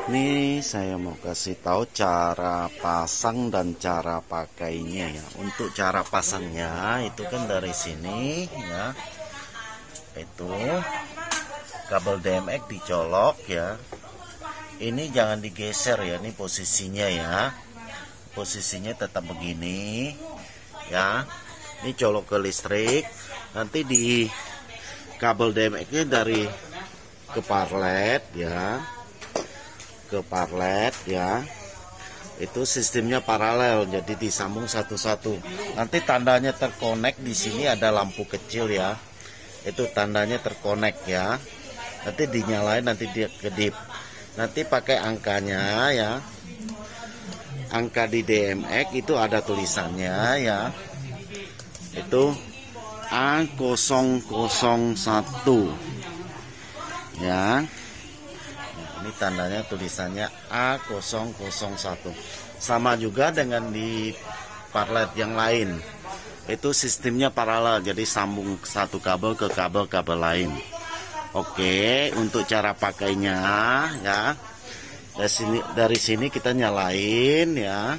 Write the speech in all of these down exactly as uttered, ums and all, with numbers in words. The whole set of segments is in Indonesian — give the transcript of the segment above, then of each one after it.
Ini saya mau kasih tahu cara pasang dan cara pakainya ya. Untuk cara pasangnya itu kan dari sini ya. Itu kabel D M X dicolok ya. Ini jangan digeser ya, ini posisinya ya. Posisinya tetap begini ya. Ini colok ke listrik. Nanti di kabel D M X-nya dari ke parlet ya. Ke parlet ya, itu sistemnya paralel, jadi disambung satu-satu. Nanti tandanya terkonek, di sini ada lampu kecil ya, itu tandanya terkonek ya. Nanti dinyalain, nanti dia kedip. Nanti pakai angkanya ya, angka di D M X itu ada tulisannya ya, itu A nol nol satu ya. Ini tandanya tulisannya A nol nol satu. Sama juga dengan di parlet yang lain. Itu sistemnya paralel, jadi sambung satu kabel ke kabel-kabel lain. Oke, untuk cara pakainya ya. Dari sini dari sini kita nyalain ya.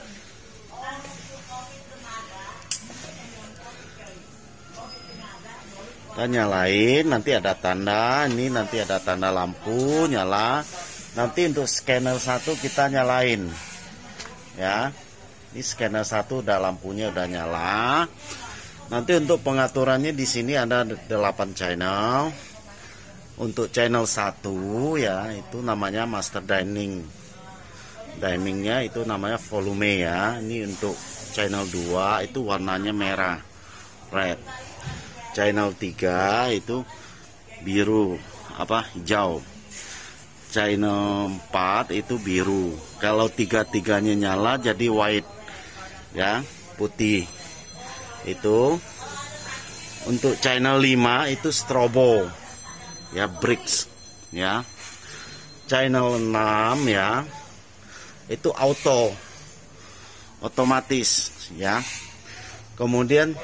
Kita nyalain, nanti ada tanda, ini nanti ada tanda lampu nyala. Nanti untuk scanner satu kita nyalain ya. Ini scanner satu udah lampunya udah nyala. Nanti untuk pengaturannya di sini ada delapan channel. Untuk channel satu ya, itu namanya master dining. Diningnya itu namanya volume ya. Ini untuk channel dua itu warnanya merah, red. Channel tiga itu biru, apa hijau. Channel empat itu biru. Kalau tiga-tiganya nyala jadi white ya, putih. Itu untuk channel lima itu strobo ya, bricks ya. Channel enam ya, itu auto, otomatis ya. Kemudian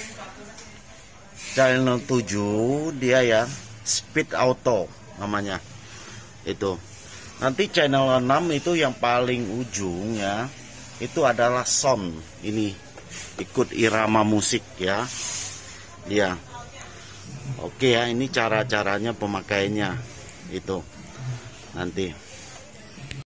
channel tujuh dia ya, speed auto namanya. Itu. Nanti channel enam itu yang paling ujung ya. Itu adalah sound. Ini ikut irama musik ya. Dia. Oke ya, ini cara-caranya pemakaiannya. Itu. Nanti